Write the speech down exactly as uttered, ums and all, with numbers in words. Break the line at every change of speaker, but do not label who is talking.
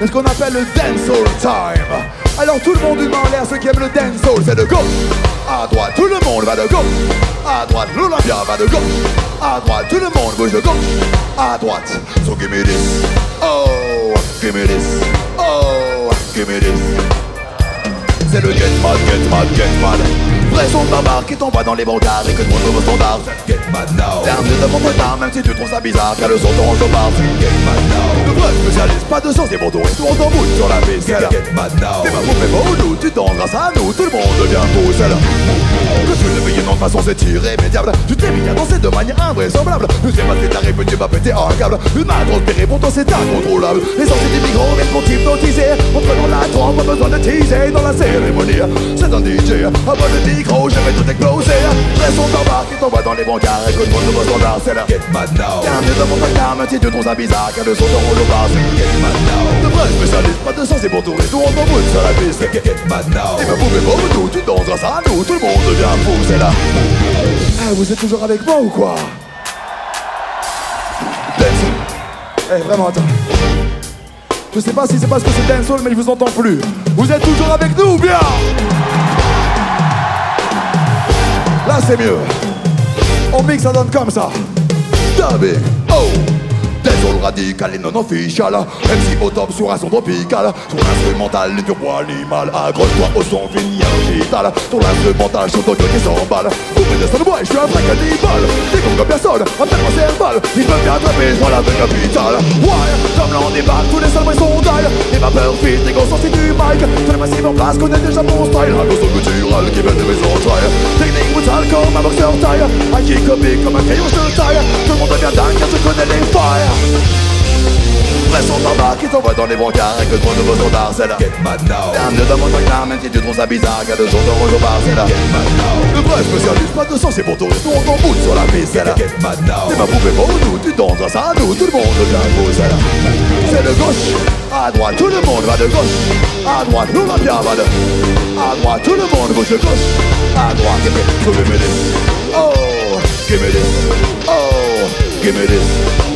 C'est ce qu'on appelle le dancehall time. Alors tout le monde une main en l'air, ceux qui aiment le dancehall, c'est de gauche à droite, tout le monde va de gauche à droite, l'Olympia va de gauche à droite, tout le monde bouge de gauche à droite. So give me this, oh, give me this, oh, give me this. C'est le get mad, get mad, get mad. Vrai son de barbare qui tombe dans les brancards et que tout le monde standard. Get mad now. T'es un vieux de mon retard, même si tu trouves ça bizarre, car le son te range au bar. Get mad now. De vrais spécialistes, pas de sens et bon tour, et tout on t'en bouge sur la piste. Get mad now. T'es ma poupée vaudou, tu danses grâce à nous, tout le monde devient fou, c'est là. Que tu le veilles non de façon c'est irrémédiable. Tu t'es mis à danser de manière invraisemblable. Ne sais pas si t'arrives, tu vas péter un câble. Une main transpirée pour toi c'est incontrôlable. Les sorties des micros viennent pour t'hypnotiser. Entre dans la trompe, pas besoin de teaser. Dans la cérémonie, c'est un D J. À bas le micro, je vais tout exploser. Très son barbare qui t'envoie dans les brancards. Et que le monde nouveau standard, c'est là. Get mad now. Y'a un vieux de mon placard, même si tu trouves ça bizarre, car le son te roule au bar, c'est get mad now. De vrais spécialistes, pas de sens et pour tout, et tout on t'en bouge sur la piste. Get mad now. Et ma poupée pour nous, tu danses grâce à nous, tout le monde devient fou, c'est là. Ah, vous êtes toujours avec moi ou quoi? Dancehall. Eh, vraiment, attends. Je sais pas si c'est parce que c'est dancehall, mais je vous entends plus. Vous êtes toujours avec nous ou bien? Là, c'est mieux. On mixe, ça donne comme ça. Dubbing. Oh. Dancehall radical et non official. M C au top sur un son tropical. Sur l'instrumental, les turbo animal. Accroche-toi au son fini vital. Sur l'instrumental, je chante qui s'emballe. Vous mettez ça de moi, je suis un vrai cannibale. T'es con comme personne, appelle-moi Serval. Il peut bien attraper, je vois la vraie capitale. Ouais, comme là on débarque, tous les salles sont taille. Les vapeurs filent, les gros sorties du mic. Tous les massifs en place connaissent déjà mon style. Un gros culturel qui vient de mes entrailles. Technique brutale comme un boxeur taille. Un kick comique comme un crayon de taille. Tout le monde devient dingue car je connais les failles. Vrai son barbare qui t'envoie dans les brancards et que le nouveau standard, c'est là. Get mad now. T'es un vieux dans mon placard, même si tu trouves ça bizarre, car le son te roule au bar, c'est là. Get mad now. Le vrai spécialiste, pas de sens et pour tout, tout on t'en bouge sur la piste, c'est là. Get mad now. T'es ma poupée pour nous, tu danses grâce à nous, tout le monde devient fou, c'est là. C'est de gauche à droite, tout le monde va de gauche à droite, l'Olympia va de à droite, tout le monde bouge de gauche à droite. Give me this, oh, give me this, oh, give me this.